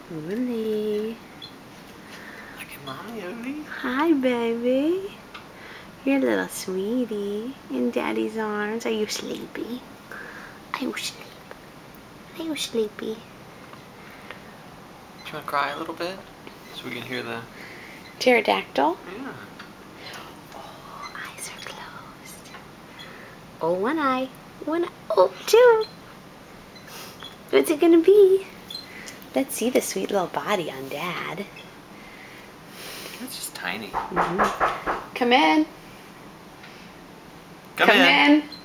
Uli. Look at Mommy, Uli. Hi, baby. You're a little sweetie in Daddy's arms. Are you sleepy? Are you sleepy? Are you sleepy? Do you want to cry a little bit? So we can hear the... Pterodactyl? Yeah. Oh, eyes are closed. Oh, one eye. One eye. Oh, two. What's it gonna be? Let's see the sweet little body on Dad. It's just tiny. Come in. Come in.